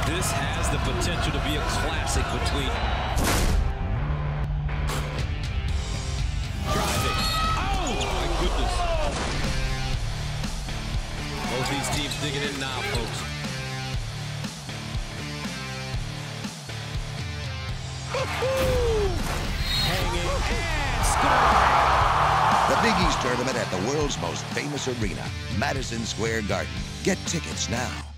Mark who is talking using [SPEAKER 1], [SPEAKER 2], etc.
[SPEAKER 1] This has the potential to be a classic between... Driving. Oh, my goodness. Both these teams digging in now, folks. Hanging and scoring.
[SPEAKER 2] The Big East Tournament at the world's most famous arena, Madison Square Garden. Get tickets now.